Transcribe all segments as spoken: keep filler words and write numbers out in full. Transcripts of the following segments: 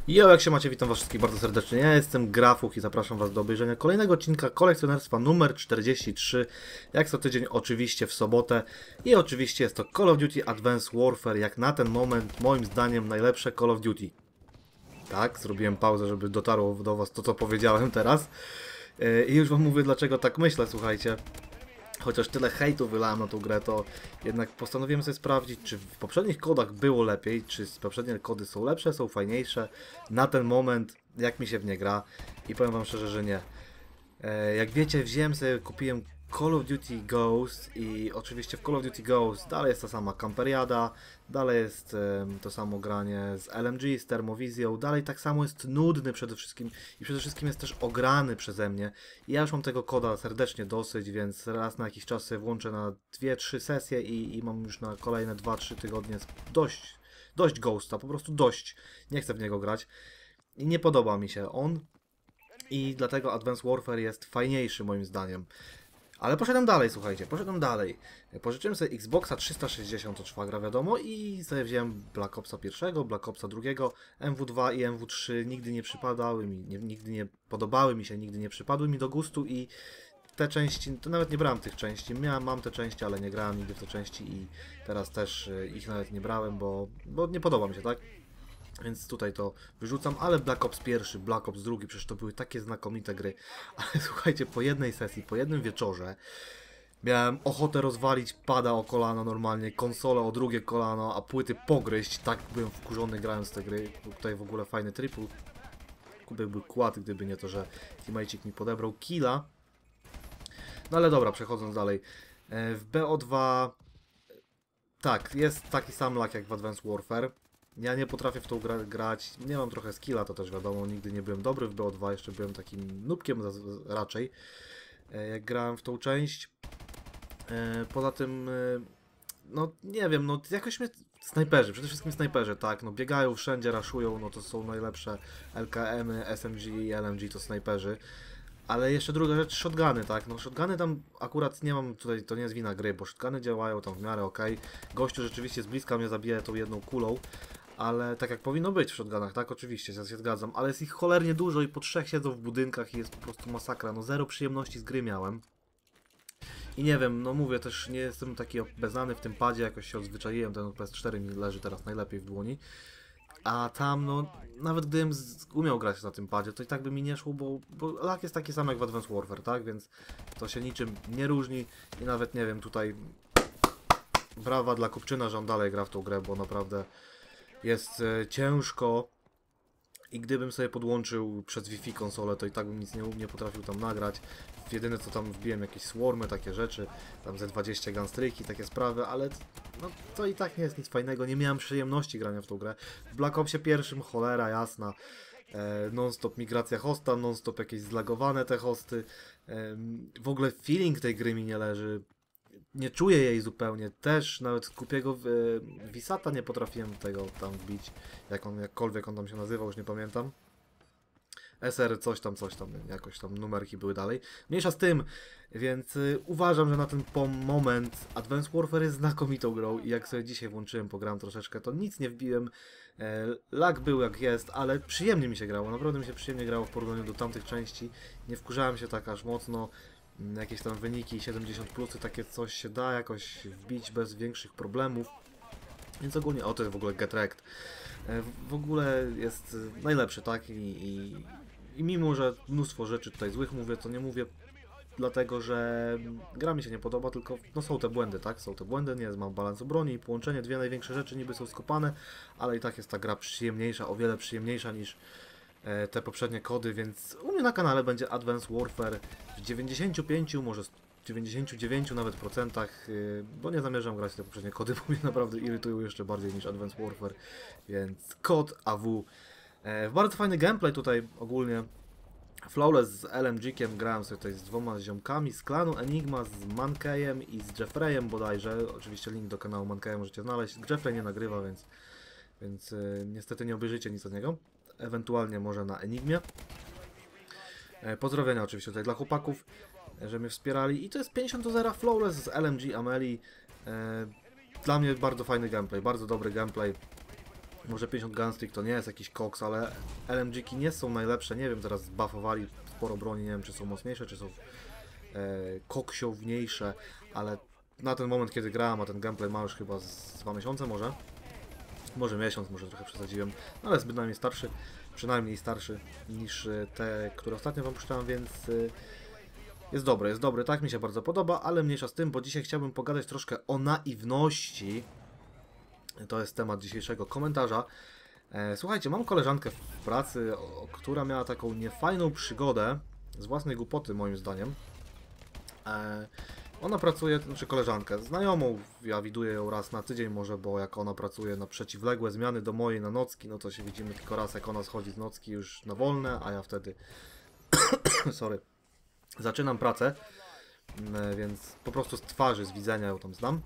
Jo, jak się macie, witam was wszystkich bardzo serdecznie. Ja jestem Grafuch i zapraszam was do obejrzenia kolejnego odcinka kolekcjonerstwa numer czterdzieści trzy. Jak co tydzień oczywiście w sobotę. I oczywiście jest to Call of Duty Advanced Warfare, jak na ten moment moim zdaniem najlepsze Call of Duty. Tak, zrobiłem pauzę, żeby dotarło do was to, co powiedziałem teraz. Yy, I już wam mówię, dlaczego tak myślę, słuchajcie. Chociaż tyle hejtu wylałem na tą grę, to jednak postanowiłem sobie sprawdzić, czy w poprzednich kodach było lepiej, czy poprzednie kody są lepsze, są fajniejsze. Na ten moment, jak mi się w nie gra, i powiem wam szczerze, że nie. E, jak wiecie, wziąłem sobie, kupiłem Call of Duty Ghost i oczywiście w Call of Duty Ghost dalej jest ta sama kamperiada, dalej jest e, to samo granie z L M G, z termowizją, dalej tak samo jest nudny przede wszystkim i przede wszystkim jest też ograny przeze mnie. I ja już mam tego koda serdecznie dosyć, więc raz na jakiś czas sobie włączę na dwie trzy sesje i, i mam już na kolejne dwa trzy tygodnie dość, dość Ghosta, po prostu dość. Nie chcę w niego grać i nie podoba mi się on. I dlatego Advanced Warfare jest fajniejszy moim zdaniem. Ale poszedłem dalej, słuchajcie, poszedłem dalej. Pożyczyłem sobie Xboxa trzysta sześćdziesiąt od szwagra, wiadomo, i sobie wziąłem Black Opsa pierwszego, Black Opsa drugiego, M W dwa i M W trzy nigdy nie przypadały mi, nie, nigdy nie podobały mi się, nigdy nie przypadły mi do gustu i te części, to nawet nie brałem tych części, miałem, mam te części, ale nie grałem nigdy w te części i teraz też ich nawet nie brałem, bo, bo nie podoba mi się, tak? Więc tutaj to wyrzucam, ale Black Ops pierwszy, Black Ops drugi, przecież to były takie znakomite gry. Ale słuchajcie, po jednej sesji, po jednym wieczorze miałem ochotę rozwalić pada o kolano normalnie, konsolę o drugie kolano, a płyty pogryźć. Tak byłem wkurzony grając te gry. Był tutaj w ogóle fajny triple. Byłby kład, gdyby nie to, że teammate'ik mi podebrał killa. No ale dobra, przechodząc dalej. W B O dwa tak, jest taki sam lag jak w Advanced Warfare. Ja nie potrafię w tą grę grać, nie mam trochę skilla, to też wiadomo, nigdy nie byłem dobry w B O dwa, jeszcze byłem takim nubkiem raczej, jak grałem w tą część. Poza tym, no nie wiem, no jakoś mnie, snajperzy, przede wszystkim snajperzy, tak, no biegają wszędzie, raszują, no to są najlepsze L K M-y, S M G i L M G to snajperzy. Ale jeszcze druga rzecz, shotguny, tak? No shotguny tam akurat nie mam, tutaj to nie jest wina gry, bo shotguny działają tam w miarę ok. Gościu rzeczywiście z bliska mnie zabija tą jedną kulą, ale tak jak powinno być w shotgunach, tak? Oczywiście, ja się zgadzam, ale jest ich cholernie dużo i po trzech siedzą w budynkach i jest po prostu masakra. No zero przyjemności z gry miałem. I nie wiem, no mówię też, nie jestem taki obeznany w tym padzie, jakoś się odzwyczaiłem, ten P S cztery mi leży teraz najlepiej w dłoni. A tam, no, nawet gdybym umiał grać na tym padzie, to i tak by mi nie szło, bo, bo lag jest taki sam jak w Advanced Warfare, tak? Więc to się niczym nie różni i nawet, nie wiem, tutaj brawa dla Kupczyna, że on dalej gra w tą grę, bo naprawdę jest e, ciężko i gdybym sobie podłączył przez Wi-Fi konsolę, to i tak bym nic nie, nie potrafił tam nagrać. Jedyne co tam wbiłem jakieś swarmy, takie rzeczy, tam ze dwadzieścia gunstreaki, takie sprawy, ale no, to i tak nie jest nic fajnego, nie miałem przyjemności grania w tą grę. W Black Opsie pierwszym, cholera jasna, e, non-stop migracja hosta, non-stop jakieś zlagowane te hosty, e, w ogóle feeling tej gry mi nie leży. Nie czuję jej zupełnie, też nawet kupiego e, Wisata nie potrafiłem tego tam wbić, jak on, jakkolwiek on tam się nazywał, już nie pamiętam. S R coś tam, coś tam, jakoś tam numerki były dalej. Mniejsza z tym, więc y, uważam, że na ten moment Advanced Warfare jest znakomitą grą i jak sobie dzisiaj włączyłem, pogram troszeczkę, to nic nie wbiłem. E, lag był jak jest, ale przyjemnie mi się grało, naprawdę mi się przyjemnie grało w porównaniu do tamtych części. Nie wkurzałem się tak aż mocno. Jakieś tam wyniki siedemdziesiąt plusy, takie coś się da jakoś wbić bez większych problemów. Więc ogólnie, o to jest w ogóle Get Wrecked. W ogóle jest najlepszy, tak? I, i, I mimo, że mnóstwo rzeczy tutaj złych mówię, to nie mówię dlatego, że gra mi się nie podoba, tylko no są te błędy, tak? Są te błędy, nie mam balansu broni i połączenie, dwie największe rzeczy niby są skopane, ale i tak jest ta gra przyjemniejsza, o wiele przyjemniejsza niż e, te poprzednie kody, więc u mnie na kanale będzie Advanced Warfare w dziewięćdziesięciu pięciu, może dziewięćdziesięciu dziewięciu nawet procentach, yy, bo nie zamierzam grać w te poprzednie kody, bo mnie naprawdę irytują jeszcze bardziej niż Advanced Warfare, więc kod A W. E, bardzo fajny gameplay tutaj ogólnie. Flawless z L M G-kiem grałem sobie tutaj z dwoma ziomkami z klanu Enigma, z Mankeyem i z Jeffreyem bodajże. Oczywiście link do kanału Mankeya możecie znaleźć. Jeffrey nie nagrywa, więc, więc yy, niestety nie obejrzycie nic od niego. Ewentualnie może na Enigmie. E, pozdrowienia oczywiście tutaj dla chłopaków, że mnie wspierali. I to jest pięćdziesiąt do zera Flawless z L M G Amelie. E, dla mnie bardzo fajny gameplay, bardzo dobry gameplay. Może pięćdziesiąt gunstick to nie jest jakiś koks, ale L M G ki nie są najlepsze. Nie wiem, teraz zbuffowali sporo broni, nie wiem czy są mocniejsze, czy są e, koksiowniejsze, ale na ten moment kiedy grałem, a ten gameplay ma już chyba z dwa miesiące może. Może miesiąc, może trochę przesadziłem, no ale jest bynajmniej starszy, przynajmniej starszy niż te, które ostatnio wam puszczałem, więc jest dobry, jest dobry, tak mi się bardzo podoba, ale mniejsza z tym, bo dzisiaj chciałbym pogadać troszkę o naiwności. To jest temat dzisiejszego komentarza. Słuchajcie, mam koleżankę w pracy, o, która miała taką niefajną przygodę z własnej głupoty moim zdaniem. Ona pracuje, znaczy koleżankę, znajomą, ja widuję ją raz na tydzień może, bo jak ona pracuje na przeciwległe zmiany do mojej na nocki, no to się widzimy tylko raz, jak ona schodzi z nocki już na wolne, a ja wtedy, sorry, zaczynam pracę, więc po prostu z twarzy, z widzenia ją tam znam.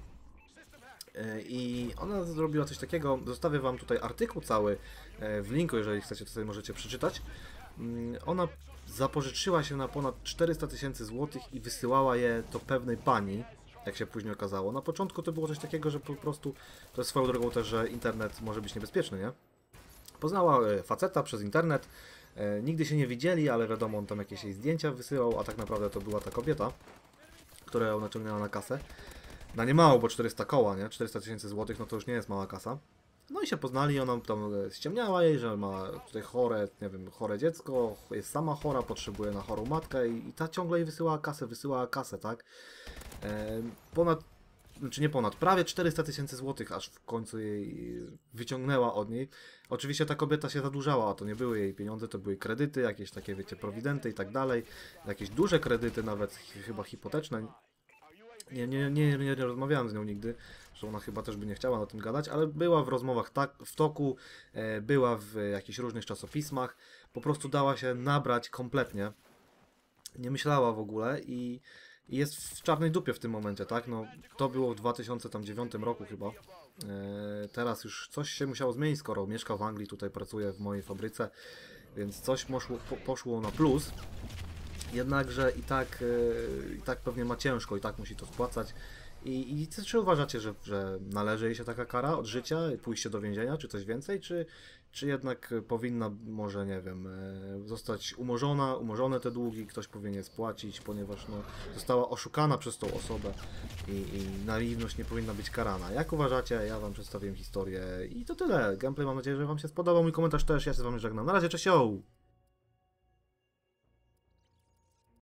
I ona zrobiła coś takiego, zostawię wam tutaj artykuł cały w linku, jeżeli chcecie, to sobie możecie przeczytać. Ona zapożyczyła się na ponad czterysta tysięcy złotych i wysyłała je do pewnej pani, jak się później okazało. Na początku to było coś takiego, że po prostu, to jest swoją drogą też, że internet może być niebezpieczny, nie? Poznała faceta przez internet, nigdy się nie widzieli, ale wiadomo, on tam jakieś jej zdjęcia wysyłał, a tak naprawdę to była ta kobieta, która ją naciągnęła na kasę. Na nie mało, bo czterysta koła, nie? czterysta tysięcy złotych, no to już nie jest mała kasa. No i się poznali, ona tam ściemniała jej, że ma tutaj chore, nie wiem, chore dziecko, jest sama chora, potrzebuje na chorą matkę i, i ta ciągle jej wysyłała kasę, wysyłała kasę, tak? E, ponad, znaczy nie ponad, prawie czterysta tysięcy złotych, aż w końcu jej wyciągnęła od niej. Oczywiście ta kobieta się zadłużała, a to nie były jej pieniądze, to były kredyty, jakieś takie, wiecie, prowidenty i tak dalej, jakieś duże kredyty, nawet chyba hipoteczne. Nie, nie, nie, nie rozmawiałem z nią nigdy, że ona chyba też by nie chciała o tym gadać, ale była w rozmowach tak, w toku, e, była w jakichś różnych czasopismach, po prostu dała się nabrać kompletnie, nie myślała w ogóle i, i jest w czarnej dupie w tym momencie, tak? No, to było w dwa tysiące dziewiątym roku chyba, e, teraz już coś się musiało zmienić, skoro mieszka w Anglii, tutaj pracuje w mojej fabryce, więc coś poszło, po, poszło na plus. Jednakże i tak, i tak pewnie ma ciężko, i tak musi to spłacać. I, i czy uważacie, że, że należy jej się taka kara od życia, pójście do więzienia, czy coś więcej, czy, czy jednak powinna, może nie wiem, zostać umorzona, umorzone te długi, ktoś powinien spłacić, ponieważ no, została oszukana przez tą osobę i, i naiwność nie powinna być karana. Jak uważacie? Ja wam przedstawiłem historię i to tyle. Gameplay mam nadzieję, że wam się spodobał, mój komentarz też, ja się z wami żegnam. Na razie, cześć!